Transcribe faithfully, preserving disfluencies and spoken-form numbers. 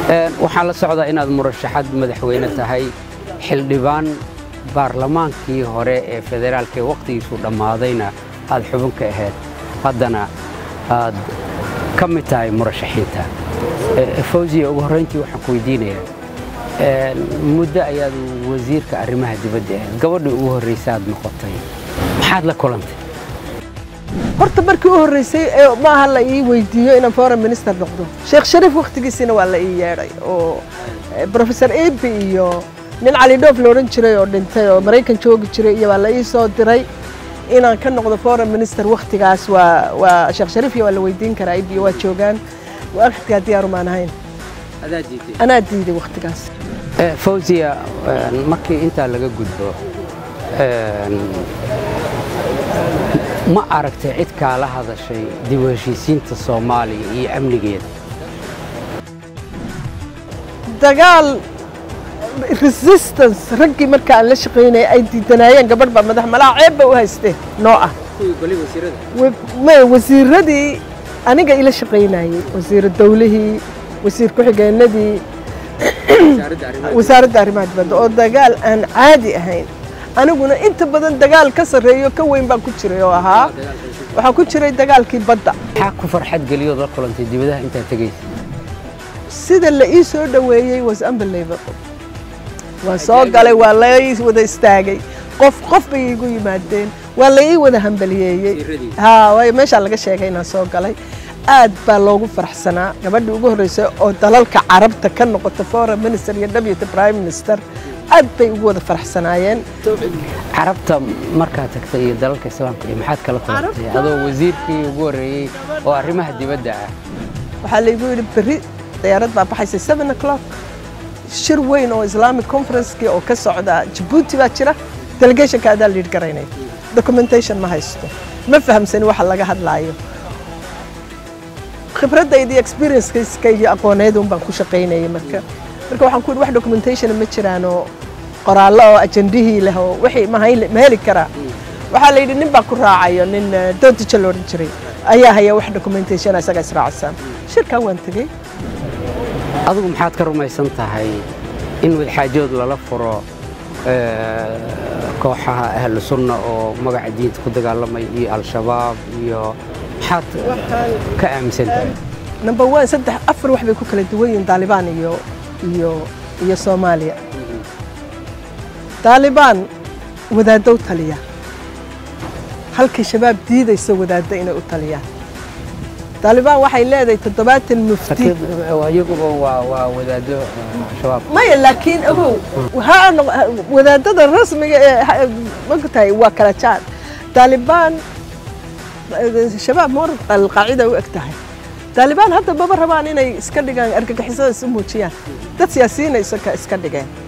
waxaan la socdaa inaad murashaxad madaxweyne tahay xildhibaan baarlamaankii hore ee federaalka ee waqtigiisu dhammaadayna aad xubin ka ahayd haddana aad ka mid tahay murashaxiinta. Fawziya, ugu horreyntii waxaan ku weydiinayaa muddo ayaad wasiirka arrimaha dibadda ahayd, gabadhii ugu horreysay aad noqotay, maxaad la kulantay? horta markii u horeysay ee ma aha la ii weydiiyo inaan foreign minister noqdo. Sheekh Shariif waqtigiisina waa la ii yeeray oo professor Ebi iyo nin Cali Doof la oran jiray oo dhintay oo Mareykan joogi jiray iyo waa la ii soo diray inaan ka noqdo foreign minister. waqtigaas waa waa Sheekh Shariif iyo waa la weydiin karaa, Ebi waa joogaan waqtiga diyaar uma ahayn. Adaa diiday? Anaa diiday waqtigaas. Fawziya, markii intaa laga gudbo ma aragtay cid kaala hadashay dib u heshiisiinta Soomaaliya iyo amnigeeda? dagaal resistance raggii marka aan la shaqeynay ay diidanayeen gabadh baa madax malaha ceeb u haystay noo ah ma wasiiradii aniga ila shaqeynayay, wasiir dawlihii, wasiir ku xigeenadii, wasaaradda arrimaha dibadda oo dagaal aan caadi ahayn. aniguna inta badan dagaal ka sareeyo ka weyn baan ku jiray oo ahaa waxa ku jiray dagaalkii badda. Waxa ku farxad galiyo la kulantay dibadaha inta tagaysay? sida la ii soo dhaweeyay was unbelievable. waa soo galay, waa la ii wada istaagay, qof qof bay igu yimaadeen, waa la ii wada hambaliyeeyay. ha way meesha laga sheegay inaan soo galay. aad baa loogu faraxsanaa gabadhii ugu horeysay oo dalalka carabta ka noqota foreign minister iyo deputy prime minister. aad bay ugu wada faraxsanaayeen. carabta markaa tagtay iyo dalalka islaamka iyo maxaad kala kulantay adoo wasiirkii ugu horeeyay oo arrimaha dibadda ah? waxaa la igu yidhi berri diyaarad baa baxaysa seven o'clock shir weyn oo islamic conference-kii oo ka socda Djibouti baa jira, delegation-ka adaa liid garaynay. documentation ma haysto, ma fahamsani waxa laga hadlaayo. khibradayda iyo experience-kayga iyo aqooneeda un baan ku shaqaynayay marka marka waxaan ku yidhi wax documentation ma jiraan oo qoraallo oo ajandihii leh oo wixii ma heli karaa. waxaa la yidhi nin baa ku raacayo, nin doodija la odhan jiray ayaa haya wax documentation isaga israacsan. shirkan waan tegey. adigu maxaad ka rumaysan tahay in wadxaajood lala furo kooxaha ahlu sunna oo magaca diinta ku dagaalamay iyo al-shabaab iyo maxaad ka aaminsan tahay? number one saddex afar wax bay ku kala duwan yihiin Taliban iyo iyo iyo Soomaaliya. Taliban wadaaddo u taliya halkii shabaab diidayso wadaaddo inay u taliyaan. Taliban waxay leedahay toddobaatan mufti iyaguba waa waa wadaaddo shabaab maya, laakiin ogow waxa wadaadada rasmiga ee magtahay waa kala jaad. Taliban shabaab mar al-qaacida u egtahay. Taliban hadda baba rabaan inay iska dhigaan argagixisada isu muujiyaan, dad siyaasiyiin ay iska dhigeen.